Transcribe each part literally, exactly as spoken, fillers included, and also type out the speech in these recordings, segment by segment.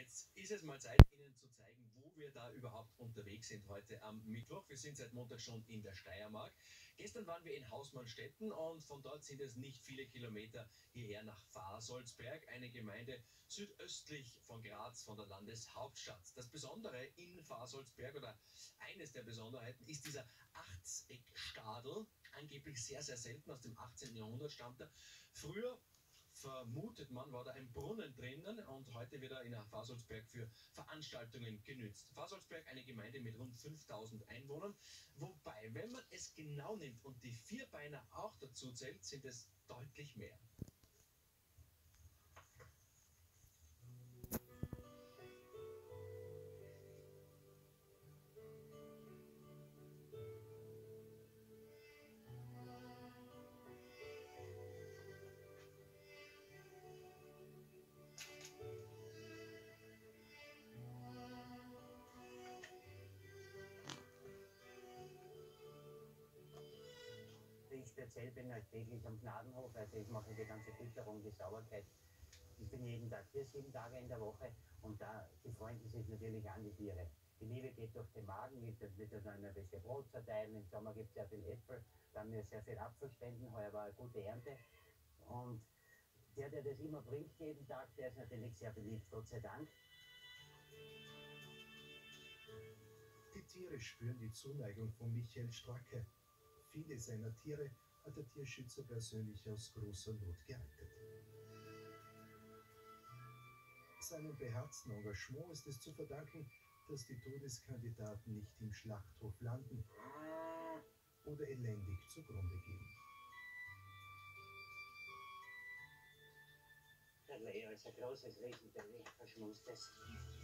Jetzt ist es mal Zeit, Ihnen zu zeigen, wo wir da überhaupt unterwegs sind heute am Mittwoch. Wir sind seit Montag schon in der Steiermark. Gestern waren wir in Hausmannstetten und von dort sind es nicht viele Kilometer hierher nach Pfarrsolzberg, eine Gemeinde südöstlich von Graz, von der Landeshauptstadt. Das Besondere in Pfarrsolzberg oder eines der Besonderheiten ist dieser Achtseckstadel, angeblich sehr, sehr selten, aus dem achtzehnten Jahrhundert stammt er. Früher vermutet man, war da ein Brunnen drinnen und heute wird er in Pfarrsolzberg für Veranstaltungen genützt. Pfarrsolzberg, eine Gemeinde mit rund fünftausend Einwohnern, wobei, wenn man es genau nimmt und die Vierbeiner auch dazu zählt, sind es deutlich mehr. Ich speziell bin halt täglich am Gnadenhof, also ich mache die ganze Fütterung, die Sauberkeit. Ich bin jeden Tag hier, sieben Tage in der Woche und da die freunden sich natürlich an die Tiere. Die Liebe geht durch den Magen, ich wird dann ein bisschen Brot zerteilen, im Sommer gibt es sehr viel Äpfel, da haben wir sehr viel Apfelspenden, heuer war eine gute Ernte. Und der, der das immer bringt jeden Tag, der ist natürlich sehr beliebt, Gott sei Dank. Die Tiere spüren die Zuneigung von Michael Stracke. Viele seiner Tiere hat der Tierschützer persönlich aus großer Not gerettet. Seinem beherzten Engagement ist es zu verdanken, dass die Todeskandidaten nicht im Schlachthof landen oder elendig zugrunde gehen. Der Leo ist ein großes Riesenbaby, verschmustes.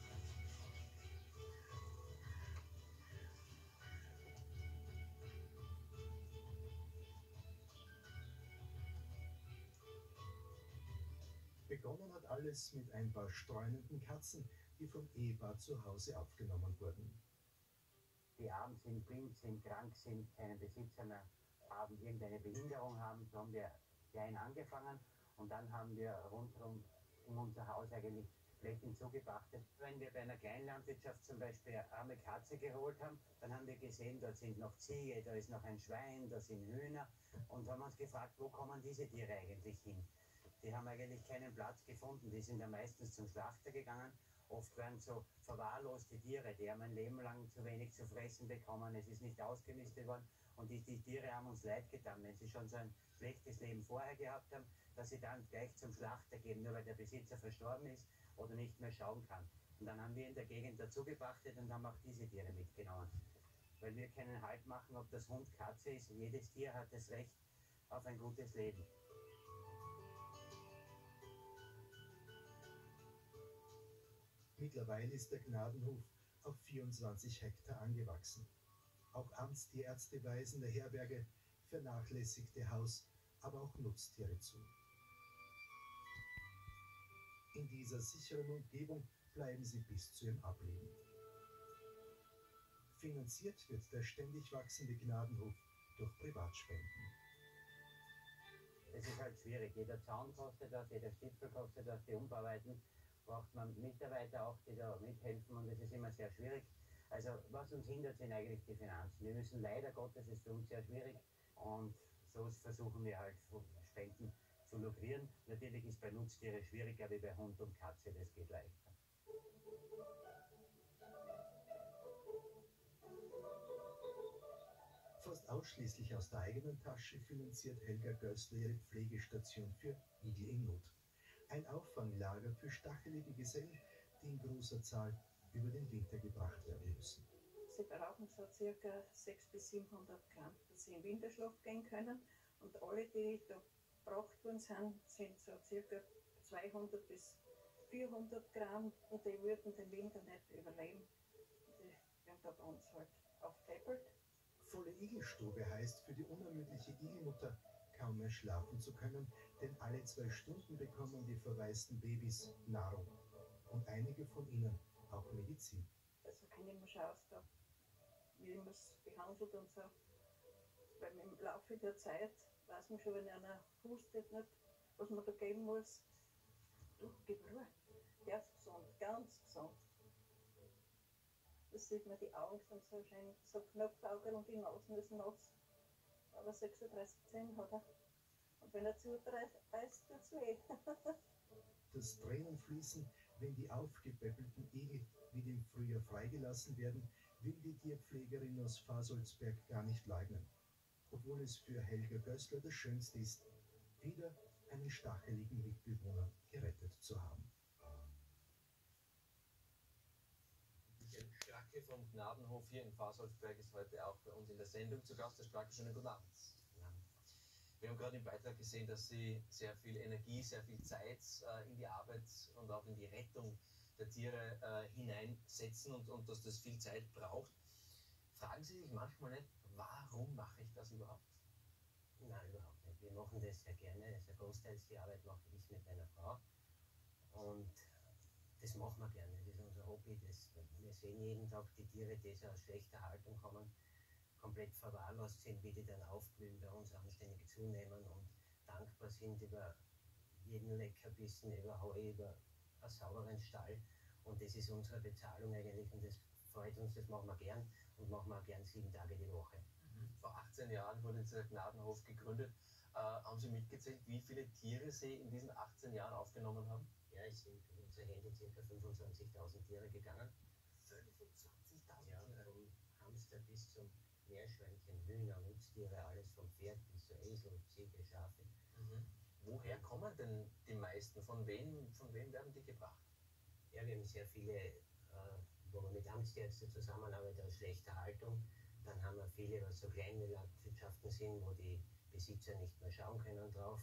Begonnen hat alles mit ein paar streunenden Katzen, die vom Ehepaar zu Hause aufgenommen wurden. Die arm sind, blind sind, krank sind, keinen Besitzer mehr haben, irgendeine Behinderung haben, so haben wir klein angefangen und dann haben wir rundherum um unser Haus eigentlich Flächen zugepachtet. Wenn wir bei einer Kleinlandwirtschaft zum Beispiel eine arme Katze geholt haben, dann haben wir gesehen, dort sind noch Ziege, da ist noch ein Schwein, da sind Hühner und haben uns gefragt, wo kommen diese Tiere eigentlich hin? Die haben eigentlich keinen Platz gefunden, die sind ja meistens zum Schlachter gegangen. Oft werden so verwahrloste Tiere, die haben ein Leben lang zu wenig zu fressen bekommen, es ist nicht ausgemistet worden und die, die Tiere haben uns leid getan, wenn sie schon so ein schlechtes Leben vorher gehabt haben, dass sie dann gleich zum Schlachter gehen, nur weil der Besitzer verstorben ist oder nicht mehr schauen kann. Und dann haben wir in der Gegend dazu gepachtet und haben auch diese Tiere mitgenommen. Weil wir keinen Halt machen, ob das Hund, Katze ist, jedes Tier hat das Recht auf ein gutes Leben. Mittlerweile ist der Gnadenhof auf vierundzwanzig Hektar angewachsen. Auch Amtstierärzte weisen der Herberge vernachlässigte Haus-, aber auch Nutztiere zu. In dieser sicheren Umgebung bleiben sie bis zu ihrem Ableben. Finanziert wird der ständig wachsende Gnadenhof durch Privatspenden. Es ist halt schwierig, jeder Zaun kostet das, jeder Stipfel kostet das, die Umbauarbeiten braucht man Mitarbeiter auch, die da mithelfen und es ist immer sehr schwierig. Also was uns hindert, sind eigentlich die Finanzen. Wir müssen leider Gottes, es ist für uns sehr schwierig und so versuchen wir halt Spenden zu lukrieren. Natürlich ist bei Nutztieren schwieriger wie bei Hund und Katze, das geht leichter. Fast ausschließlich aus der eigenen Tasche finanziert Helga Gößler ihre Pflegestation für Igel in Not. Ein Auffanglager für stachelige Gesellen, die in großer Zahl über den Winter gebracht werden müssen. Sie brauchen so circa sechshundert bis siebenhundert Gramm, dass sie in Winterschlaf gehen können. Und alle, die da gebracht worden sind, sind so circa zweihundert bis vierhundert Gramm und die würden den Winter nicht überleben. Die werden da bei uns halt aufpäppelt. Volle Igelstube heißt für die unermüdliche Igelmutter, kaum mehr schlafen zu können, denn alle zwei Stunden bekommen die verwaisten Babys Nahrung und einige von ihnen auch Medizin. Also kenne ich mir schon aus, da, wie man es behandelt und so. Weil im Laufe der Zeit weiß man schon, wenn einer hustet, nicht, was man da geben muss. Du, gib Ruhe, der ist gesund, ganz ganz gesund. Das sieht man, die Augen sind so schön, so Knopfaugen und die Nase ist nass. Aber sechsunddreißig Zähne hat er. Und wenn er zubeißt, tut es weh. Das Tränen fließen, wenn die aufgepäppelten Igel wie im Frühjahr freigelassen werden, will die Tierpflegerin aus Fasoldsberg gar nicht leugnen. Obwohl es für Helga Gößler das Schönste ist, wieder einen stacheligen Mitbewohner gerettet zu haben. Michael Stracke vom Gnadenhof hier in Fasoldsberg ist heute auch bei uns in der Sendung zu Gast. Herr Stracke, schönen guten Abend. Wir haben gerade im Beitrag gesehen, dass Sie sehr viel Energie, sehr viel Zeit äh, in die Arbeit und auch in die Rettung der Tiere äh, hineinsetzen und, und dass das viel Zeit braucht. Fragen Sie sich manchmal nicht, warum mache ich das überhaupt? Nein, überhaupt nicht. Wir machen das sehr gerne. Also großteils die Arbeit mache ich mit meiner Frau. Und das machen wir gerne. Das ist unser Hobby. Das, wir sehen jeden Tag die Tiere, die so aus schlechter Haltung kommen, komplett verwahrlost sind, wie die dann aufblühen, bei uns anständig zunehmen und dankbar sind über jeden Leckerbissen, über Heu, über einen sauberen Stall. Und das ist unsere Bezahlung eigentlich und das freut uns, das machen wir gern und machen wir auch gern sieben Tage die Woche. Mhm. Vor achtzehn Jahren wurde dieser Gnadenhof gegründet. Äh, haben Sie mitgezählt, wie viele Tiere Sie in diesen achtzehn Jahren aufgenommen haben? Ja, es sind in unsere Hände ca. fünfundzwanzigtausend Tiere gegangen. fünfundzwanzigtausend Ja, Tiere? vom Hamster bis zum Meerschweinchen, Hühner, Nutztiere, alles vom Pferd bis zu Esel, Ziege, Schafe. Mhm. Woher kommen denn die meisten? Von wem, von wem werden die gebracht? Ja, wir haben sehr viele, äh, wo wir mit Amtsärzten zusammenarbeiten, aus schlechter Haltung. Dann haben wir viele, was so kleine Landwirtschaften sind, wo die Besitzer nicht mehr schauen können drauf.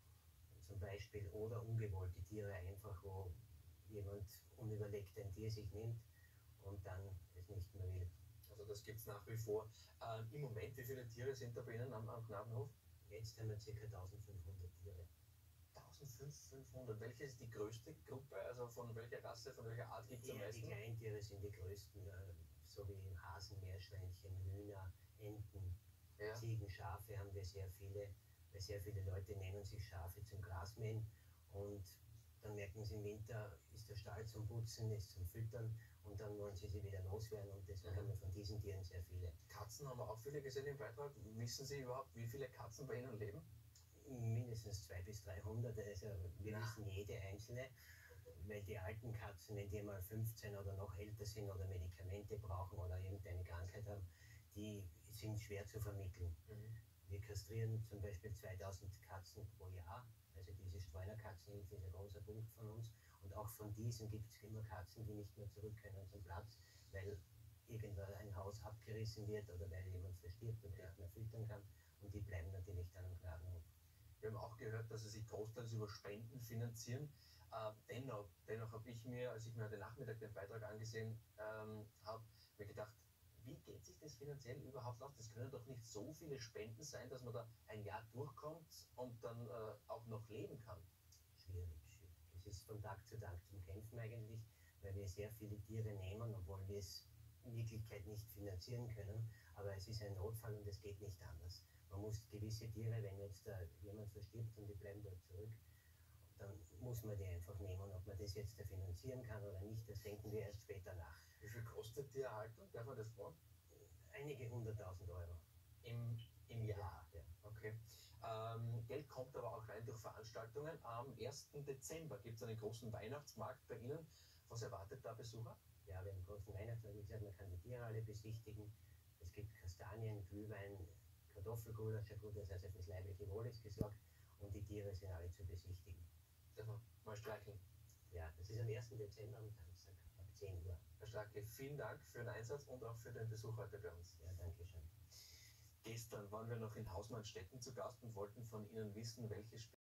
Zum Beispiel, oder ungewollte Tiere einfach, wo jemand unüberlegt ein Tier sich nimmt und dann es nicht mehr will. Also das gibt es nach wie vor. Ähm, Im Moment, wie viele Tiere sind da bei Ihnen am, am Gnadenhof? Jetzt haben wir ca. eintausendfünfhundert Tiere. eintausendfünfhundert. Welche ist die größte Gruppe? Also von welcher Rasse, von welcher Art gibt es am Ja, die meisten? Kleintiere sind die größten, äh, so wie Hasen, Meerschweinchen, Hühner, Enten, Ja. Ziegen, Schafe haben wir sehr viele, weil sehr viele Leute nehmen sich Schafe zum Grasmähen und dann merken sie im Winter, ist der Stall zum Putzen, ist zum Füttern und dann wollen sie sie wieder loswerden und deswegen Mhm. haben wir von diesen Tieren sehr viele. Katzen haben wir auch viele gesehen im Beitrag. Wissen Sie überhaupt, wie viele Katzen bei Ihnen leben? Mindestens zweihundert bis dreihundert, also wir Na. wissen jede einzelne, weil die alten Katzen, wenn die mal fünfzehn oder noch älter sind oder Medikamente brauchen oder irgendeine Krankheit haben, die sind schwer zu vermitteln. Mhm. Wir kastrieren zum Beispiel zweitausend Katzen pro Jahr, also diese Streunerkatzenhilfe ist ein großer Punkt von uns. Und auch von diesen gibt es immer Katzen, die nicht mehr zurück können zum Platz, weil irgendwann ein Haus abgerissen wird oder weil jemand verstirbt und Ja. nicht mehr füttern kann. Und die bleiben natürlich dann am Gnadenhof. Wir haben auch gehört, dass Sie sich großteils über Spenden finanzieren. Äh, dennoch dennoch habe ich mir, als ich mir heute Nachmittag den Beitrag angesehen ähm, habe, mir gedacht, wie geht sich das finanziell überhaupt aus? Das können doch nicht so viele Spenden sein, dass man da ein Jahr durchkommt und dann äh, auch noch leben kann. Schwierig, schwierig. Es ist von Tag zu Tag zum Kämpfen eigentlich, weil wir sehr viele Tiere nehmen, obwohl wir es in Wirklichkeit nicht finanzieren können. Aber es ist ein Notfall und es geht nicht anders. Man muss gewisse Tiere, wenn jetzt äh, jemand verstirbt und die bleiben dort zurück, dann muss man die einfach nehmen. Ob man das jetzt finanzieren kann oder nicht, das denken wir erst später nach. Wie viel kostet die Erhaltung? Darf man das fragen? Einige hunderttausend Euro. Im, im Jahr. Ja. Okay. Ähm, Geld kommt aber auch rein durch Veranstaltungen. Am ersten Dezember gibt es einen großen Weihnachtsmarkt bei Ihnen. Was erwartet da Besucher? Ja, wir haben einen großen Weihnachtsmarkt. Wie gesagt, man kann die Tiere alle besichtigen. Es gibt Kastanien, Glühwein, Kartoffelgulasch, ja gut, das heißt, fürs leibliche Wohl ist gesorgt. Und die Tiere sind alle zu besichtigen. Darf man mal streicheln? Ja, das ist am ersten Dezember am Samstag ab zehn Uhr. Herr Stracke, vielen Dank für den Einsatz und auch für den Besuch heute bei uns. Ja, danke schön. Gestern waren wir noch in Hausmannstetten zu Gast und wollten von Ihnen wissen, welche